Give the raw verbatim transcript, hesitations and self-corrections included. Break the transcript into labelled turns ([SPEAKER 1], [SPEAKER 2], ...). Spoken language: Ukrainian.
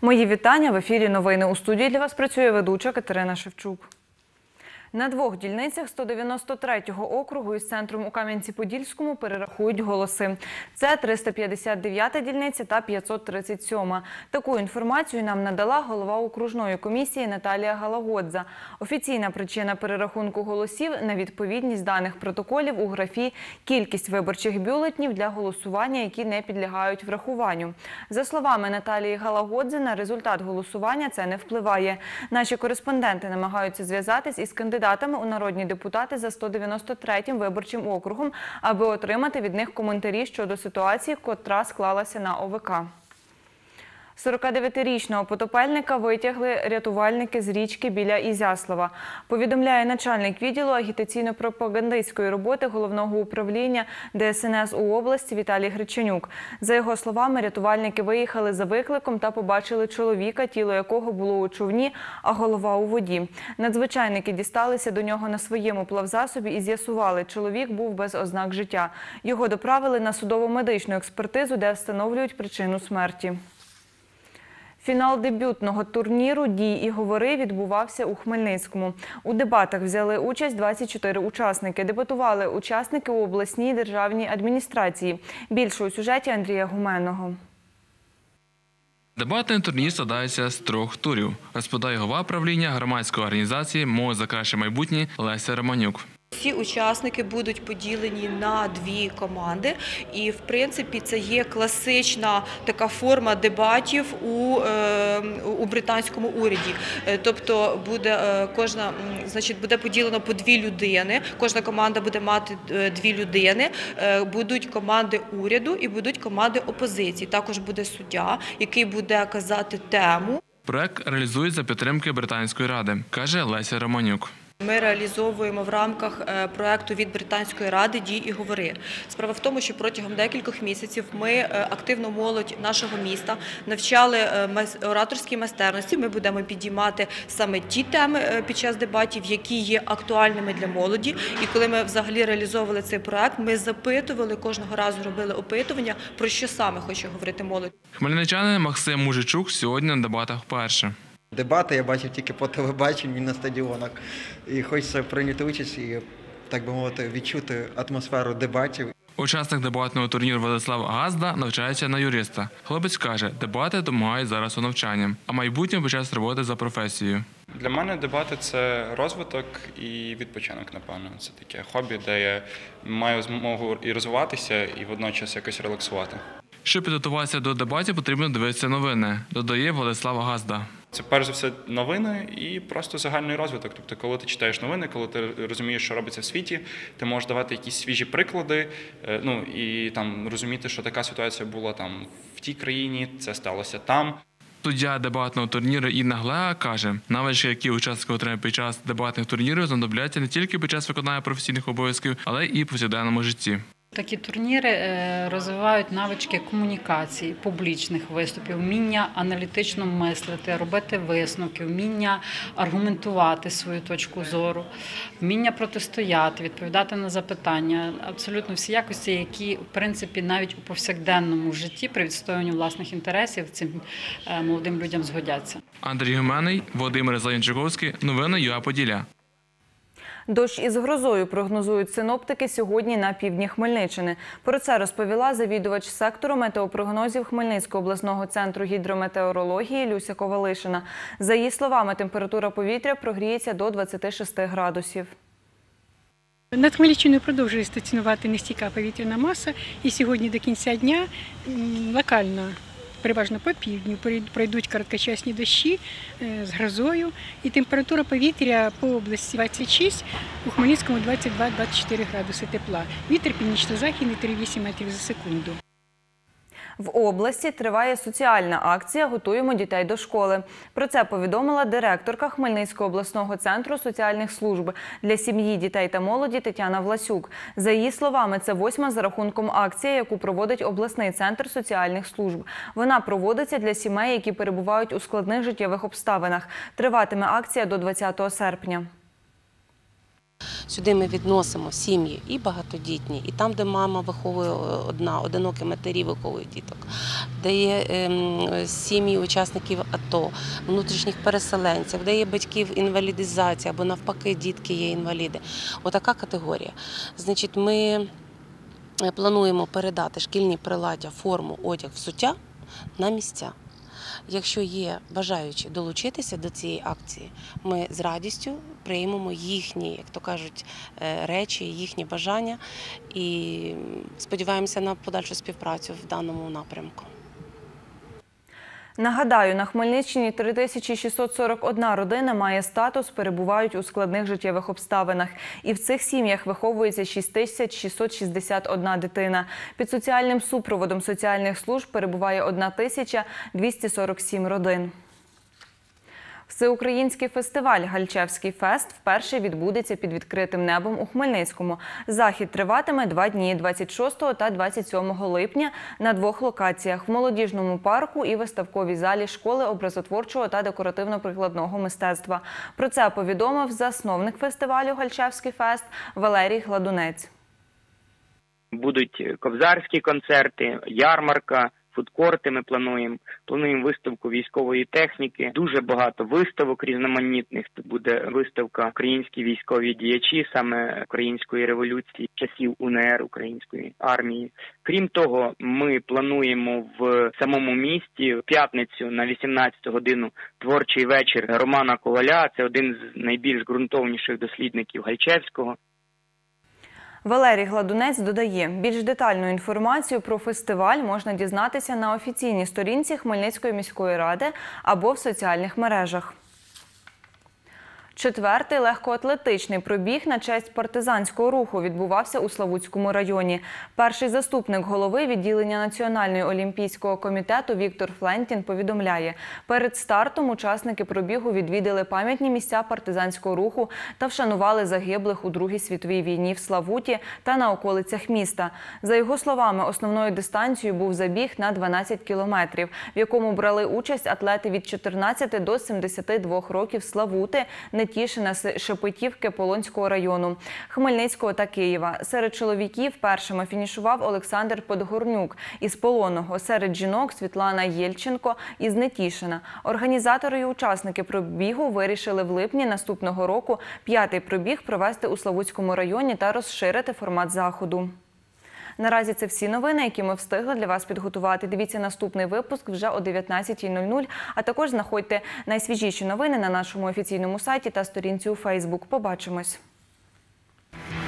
[SPEAKER 1] Мої вітання. В ефірі новини. У студії для вас працює ведуча Катерина Шевчук. На двох дільницях сто дев'яносто третього округу із центром у Кам'янці-Подільському перерахують голоси. Це триста п'ятдесят дев'ята дільниця та п'ятсот тридцять сьома. Таку інформацію нам надала голова окружної комісії Наталія Галагодза. Офіційна причина перерахунку голосів – невідповідність даних протоколів у графі «Кількість виборчих бюлетнів для голосування, які не підлягають врахуванню». За словами Наталії Галагодзи, на результат голосування це не впливає. Наші кореспонденти намагаються зв'язатись із кандидатами у народні депутати за сто дев'яносто третім виборчим округом, аби отримати від них коментарі щодо ситуації, котра склалася на О В К. сорокадев'ятирічного потопельника витягли рятувальники з річки біля Ізяслава. Повідомляє начальник відділу агітаційно-пропагандистської роботи Головного управління Де С Ен С у області Віталій Греченюк. За його словами, рятувальники виїхали за викликом та побачили чоловіка, тіло якого було у човні, а голова у воді. Надзвичайники дісталися до нього на своєму плавзасобі і з'ясували, чоловік був без ознак життя. Його доправили на судово-медичну експертизу, де встановлюють причину смерті. Фінал дебютного турніру «Дій і говори» відбувався у Хмельницькому. У дебатах взяли участь двадцять чотири учасники. Дебатували учасники у обласній державній адміністрації. Більше у сюжеті Андрія Гуменного.
[SPEAKER 2] Дебатний турнір складається з трьох турів, розповідає голова правління громадської організації «Молодь за краще майбутнє» Леся Романюк.
[SPEAKER 3] Всі учасники будуть поділені на дві команди, і в принципі це є класична така форма дебатів у, е, у британському уряді. Тобто буде е, кожна, значить, буде поділено по дві людини, кожна команда буде мати дві людини, е, будуть команди уряду і будуть команди опозиції. Також буде суддя, який буде казати тему.
[SPEAKER 2] Проект реалізується за підтримки Британської ради, каже Леся Романюк.
[SPEAKER 3] Ми реалізовуємо в рамках проєкту від Британської ради «Дій і говори». Справа в тому, що протягом декількох місяців ми активно молодь нашого міста навчали ораторській майстерності. Ми будемо підіймати саме ті теми під час дебатів, які є актуальними для молоді. І коли ми взагалі реалізовували цей проєкт, ми запитували, кожного разу робили опитування, про що саме хоче говорити молодь.
[SPEAKER 2] Хмельничанин Максим Мужичук сьогодні на дебатах вперше.
[SPEAKER 4] Дебати я бачив тільки по телебаченню і на стадіонах. І хочеться прийняти участь і, так би мовити, відчути атмосферу дебатів.
[SPEAKER 2] Учасник дебатного турніру Владислав Газда навчається на юриста. Хлопець каже, дебати допомагають зараз у навчанні, а майбутнє почав роботи за професією.
[SPEAKER 5] Для мене дебати – це розвиток і відпочинок, напевно. Це таке хобі, де я маю змогу і розвиватися, і водночас якось релаксувати.
[SPEAKER 2] Щоб підготуватися до дебатів, потрібно дивитися новини, додає Владислав Газда.
[SPEAKER 5] Це перш за все новини і просто загальний розвиток. Тобто, коли ти читаєш новини, коли ти розумієш, що робиться в світі, ти можеш давати якісь свіжі приклади, ну і там розуміти, що така ситуація була там в тій країні, це сталося там.
[SPEAKER 2] Суддя дебатного турніру Інна Глеа каже, навички, які учасники отримують під час дебатних турнірів, знадобляться не тільки під час виконання професійних обов'язків, але і в повсякденному житті.
[SPEAKER 6] Такі турніри розвивають навички комунікації, публічних виступів, вміння аналітично мислити, робити висновки, вміння аргументувати свою точку зору, вміння протистояти, відповідати на запитання. Абсолютно всі якості, які, в принципі, навіть у повсякденному житті при відстоюванні власних інтересів цим молодим людям згодяться.
[SPEAKER 2] Андрій Гуменний, Володимир Зеленчуковський, новини ЮА Поділля.
[SPEAKER 1] Дощ із грозою прогнозують синоптики сьогодні на півдні Хмельниччини. Про це розповіла завідувач сектору метеопрогнозів Хмельницького обласного центру гідрометеорології Люся Ковалишина. За її словами, температура повітря прогріється до двадцяти шести градусів.
[SPEAKER 7] Над Хмельниччиною продовжує стаціонувати нестійка повітряна маса, і сьогодні до кінця дня локально, переважно по півдню, пройдуть короткочасні дощі з грозою, і температура повітря по області двадцять шість, у Хмельницькому двадцять два - двадцять чотири градуси тепла. Вітер північно-західний три цілих вісім метрів за секунду.
[SPEAKER 1] В області триває соціальна акція «Готуємо дітей до школи». Про це повідомила директорка Хмельницького обласного центру соціальних служб для сім'ї, дітей та молоді Тетяна Власюк. За її словами, це восьма за рахунком акція, яку проводить обласний центр соціальних служб. Вона проводиться для сімей, які перебувають у складних життєвих обставинах. Триватиме акція до двадцятого серпня.
[SPEAKER 8] Сюди ми відносимо сім'ї і багатодітні, і там, де мама виховує одна, одинокі матері виховують діток, де є ем, сім'ї учасників АТО, внутрішніх переселенців, де є батьків інвалідизація або навпаки дітки є інваліди. Отака категорія. Значить, ми плануємо передати шкільні приладдя, форму, одяг, взуття на місця. Якщо є бажаючі долучитися до цієї акції, ми з радістю приймемо їхні, як то кажуть, речі, їхні бажання і сподіваємося на подальшу співпрацю в даному напрямку.
[SPEAKER 1] Нагадаю, на Хмельниччині три тисячі шістсот сорок одна родина має статус, перебувають у складних життєвих обставинах. І в цих сім'ях виховується шість тисяч шістсот шістдесят одна дитина. Під соціальним супроводом соціальних служб перебуває одна тисяча двісті сорок сім родин. Всеукраїнський фестиваль «Гальчевський фест» вперше відбудеться під відкритим небом у Хмельницькому. Захід триватиме два дні – двадцять шостого та двадцять сьомого липня на двох локаціях – в молодіжному парку і виставковій залі школи образотворчого та декоративно-прикладного мистецтва. Про це повідомив засновник фестивалю «Гальчевський фест» Валерій Гладунець.
[SPEAKER 9] Будуть кобзарські концерти, ярмарка, фудкорти ми плануємо, плануємо виставку військової техніки, дуже багато виставок різноманітних. Тут буде виставка «Українські військові діячі», саме української революції, часів УНР, української армії. Крім того, ми плануємо в самому місті в п'ятницю на вісімнадцяту годину творчий вечір Романа Коваля. Це один з найбільш ґрунтовніших дослідників Гальчевського.
[SPEAKER 1] Валерій Гладунець додає, більш детальну інформацію про фестиваль можна дізнатися на офіційній сторінці Хмельницької міської ради або в соціальних мережах. Четвертий легкоатлетичний пробіг на честь партизанського руху відбувався у Славутському районі. Перший заступник голови відділення Національного олімпійського комітету Віктор Флентін повідомляє, перед стартом учасники пробігу відвідали пам'ятні місця партизанського руху та вшанували загиблих у Другій світовій війні в Славуті та на околицях міста. За його словами, основною дистанцією був забіг на дванадцять кілометрів, в якому брали участь атлети від чотирнадцяти до семдесяти двох років Славути, Нетішина, Шепетівки, Полонського району, Хмельницького та Києва. Серед чоловіків першими фінішував Олександр Подгорнюк із Полонного. Серед жінок – Світлана Єльченко із Нетішина. Організатори і учасники пробігу вирішили в липні наступного року п'ятий пробіг провести у Славутському районі та розширити формат заходу. Наразі це всі новини, які ми встигли для вас підготувати. Дивіться наступний випуск вже о дев'ятнадцятій нуль нуль, а також знаходьте найсвіжіші новини на нашому офіційному сайті та сторінці у Фейсбук. Побачимось!